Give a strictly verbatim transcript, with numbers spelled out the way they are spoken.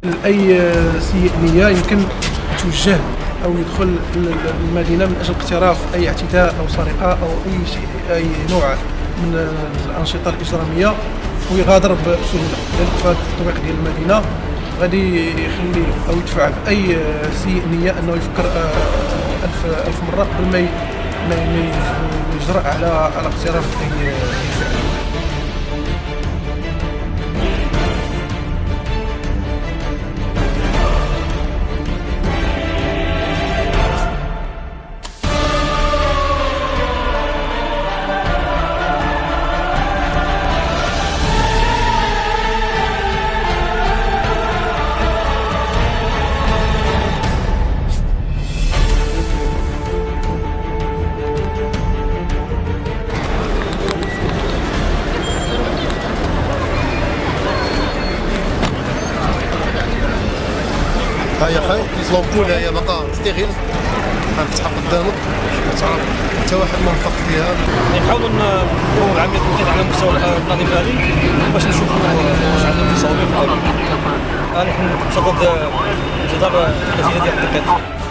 اي سيء نيه يمكن توجه او يدخل المدينه من اجل اقتراف اي اعتداء او سرقه او اي شيء اي نوع من الانشطه الاجراميه ويغادر بسهوله. لذلك فهاد التطبيق ديال المدينه غادي يخلي او يدفع باي سيء نيه انه يفكر الف الف مره قبل ما ما يجرأ على على اقتراف اي فعل. ها هي خاي لومبول هي باقا ستيغيل غنفتحها قدامك تعرف حتى واحد ما نفق فيها. نحاولوا نقوموا بعمليه التنفيذ على مستوى النظام المالي باش نشوفوا واش عندهم تصاوير. نحن بصدد انتظار النتيجه ديال التنقيط.